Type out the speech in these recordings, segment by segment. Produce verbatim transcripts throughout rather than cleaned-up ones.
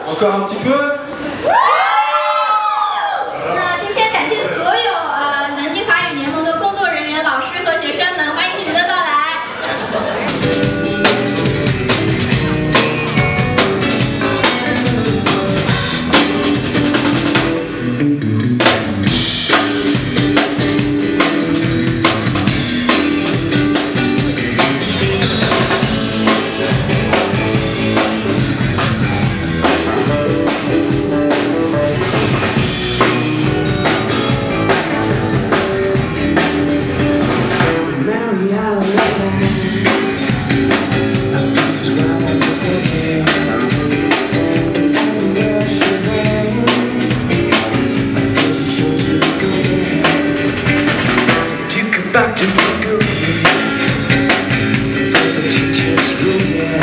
Encore un petit peu. 那今天感谢所有呃南京法语联盟的工作人员、老师和学生们，欢迎你们的到来。 Back to the school, the teacher's room,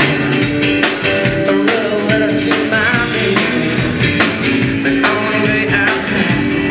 yeah. A little letter to my baby, and on the way I passed it.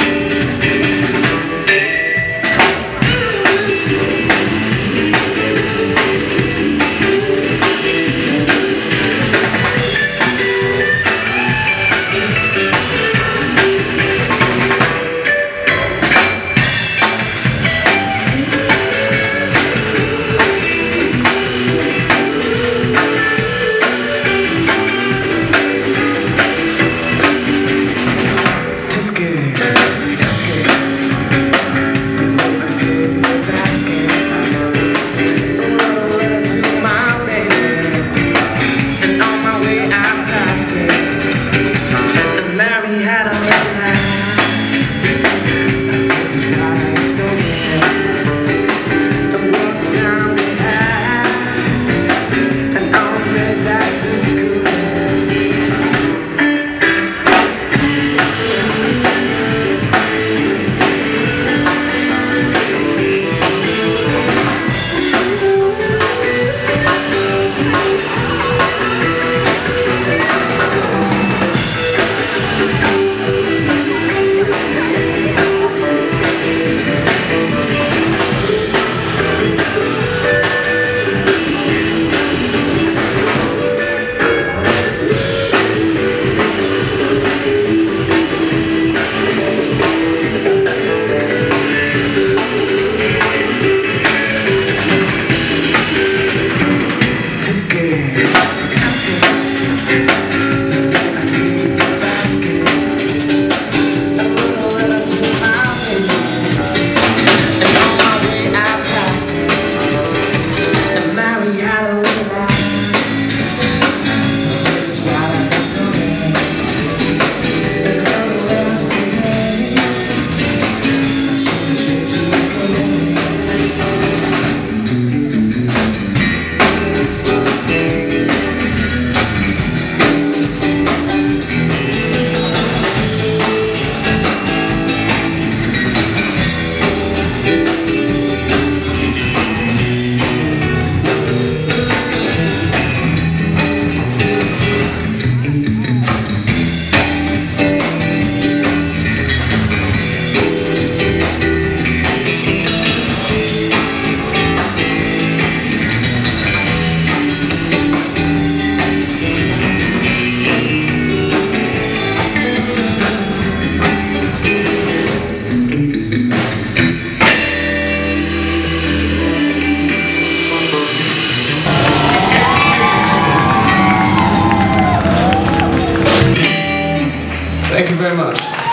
Thank you very much.